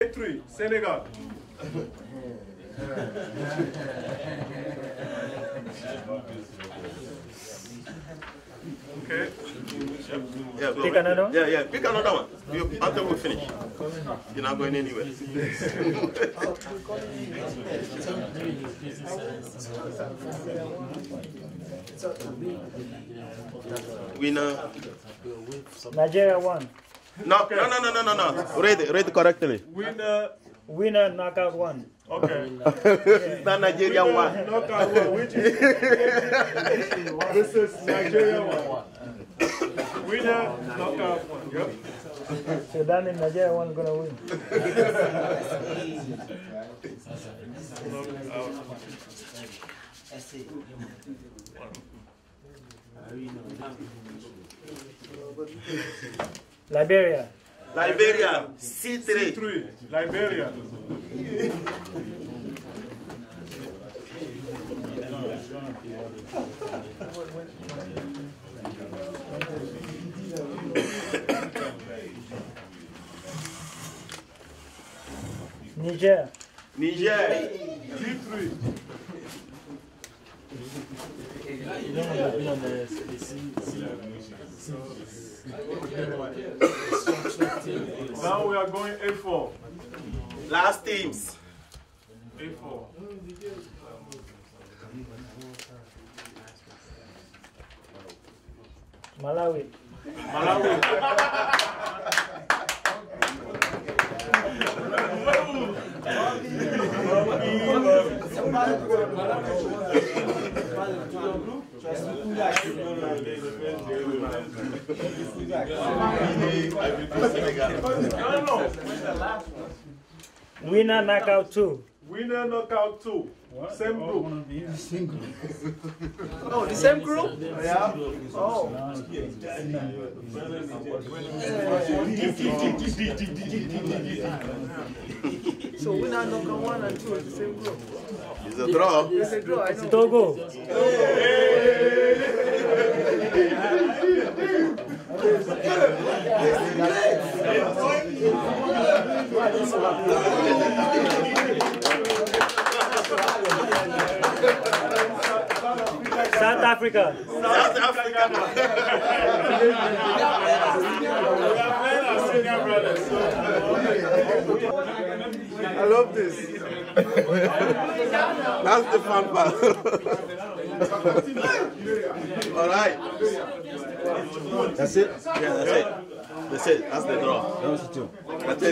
3, Senegal. Okay. Yeah, Pick another one? Yeah, pick another one. Until we finish. You're not going anywhere. Winner. Nigeria won. No. Read correctly. Winner knockout won. Okay. It's not Nigeria one. Knockout one, which is this is Nigeria one. Winner, knockout one. Yep. So that means Nigeria one gonna win. Liberia, C3. Liberia. Niger. D3. Now we are going A4. Last teams. A4. Malawi. Winner knockout 2. Winner knockout 2. Same group. Oh, the same group? Yeah. Oh. So winner knockout 1 and 2 is the same group. It's a draw. It's a draw, I know. Togo. South Africa. I love this. That's the fun part. All right. That's it? Yeah, that's it. That's it. That's the draw. That's it.